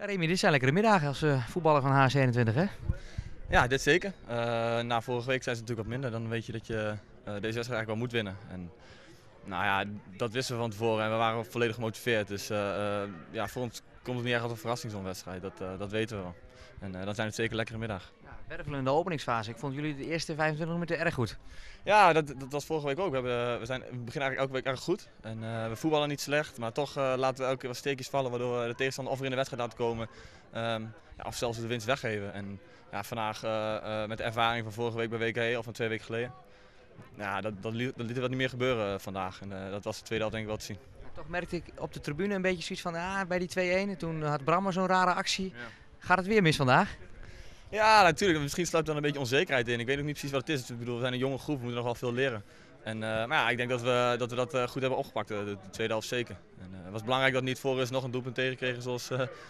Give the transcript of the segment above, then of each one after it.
Ja, Remy, dit zijn lekkere middagen als voetballer van HC21, hè? Ja, dit zeker. Na vorige week zijn ze natuurlijk wat minder. Dan weet je dat je deze wedstrijd eigenlijk wel moet winnen. En, nou ja, dat wisten we van tevoren en we waren volledig gemotiveerd. Dus ja, voor ons komt het niet echt als een verrassing zo'n wedstrijd. Dat weten we wel. En dan zijn het zeker lekkere middag. Ja, wervelen in de openingsfase. Ik vond jullie de eerste 25 minuten erg goed. Ja, dat was vorige week ook. We beginnen eigenlijk elke week erg goed. En we voetballen niet slecht, maar toch laten we elke keer wat steekjes vallen. Waardoor we de tegenstander of weer in de wedstrijd laten komen. Ja, of zelfs de winst weggeven. En ja, vandaag met de ervaring van vorige week bij WKE of van 2 weken geleden. Ja, dat liet er wat niet meer gebeuren vandaag. En dat was de tweede helft denk ik wel te zien. Toch merkte ik op de tribune een beetje zoiets van, bij die 2-1. Toen had Brammer zo'n rare actie. Ja. Gaat het weer mis vandaag? Ja, natuurlijk. Misschien sluipt dan een beetje onzekerheid in. Ik weet ook niet precies wat het is. Ik bedoel, we zijn een jonge groep, we moeten nog wel veel leren. En, maar ja, ik denk dat we dat goed hebben opgepakt, de tweede helft zeker. En, het was belangrijk dat we niet voor rust nog een doelpunt tegenkregen zoals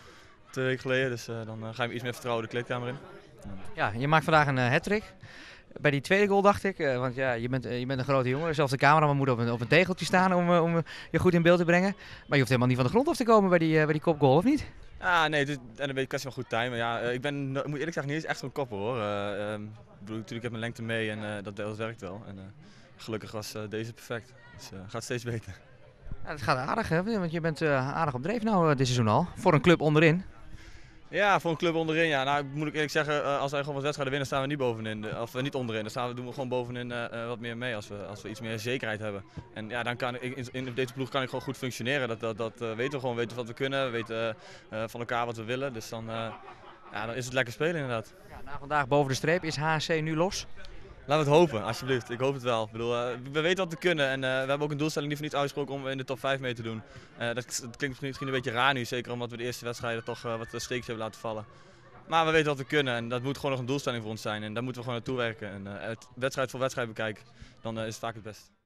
2 weken geleden. Dus dan ga je iets meer vertrouwen de kleedkamer in. Ja, je maakt vandaag een hat-trick. Bij die tweede goal dacht ik, want ja, je bent een grote jongen. Zelfs de cameraman moet op een tegeltje staan om je goed in beeld te brengen. Maar je hoeft helemaal niet van de grond af te komen bij die kopgoal, of niet? Ja, nee, en een beetje kwestie van goed timen. Ja, ik moet eerlijk zeggen niet eens echt zo'n kopper hoor. Ik bedoel, natuurlijk heb ik mijn lengte mee en dat werkt wel. En, gelukkig was deze perfect. Dus gaat steeds beter. Ja, het gaat aardig, hè? Want je bent aardig op dreef nou dit seizoen al. Voor een club onderin. Ja, voor een club onderin. Ja. Nou, moet ik eerlijk zeggen, als wij gewoon wat wedstrijden winnen, staan we niet bovenin. Of niet onderin. Dan doen we gewoon bovenin wat meer mee als we iets meer zekerheid hebben. En ja, dan kan in deze ploeg kan ik gewoon goed functioneren. Dat weten we gewoon, weten wat we kunnen, we weten van elkaar wat we willen. Dus dan, ja, dan is het lekker spelen inderdaad. Ja, na vandaag boven de streep is HC nu los. Laten we het hopen, alsjeblieft. Ik hoop het wel. Ik bedoel, we weten wat we kunnen en we hebben ook een doelstelling die voor niets uitgesproken om in de top 5 mee te doen. Dat klinkt misschien een beetje raar nu, zeker omdat we de eerste wedstrijden toch wat steekjes hebben laten vallen. Maar we weten wat we kunnen en dat moet gewoon nog een doelstelling voor ons zijn en daar moeten we gewoon naartoe werken. En wedstrijd voor wedstrijd bekijken, dan is het vaak het best.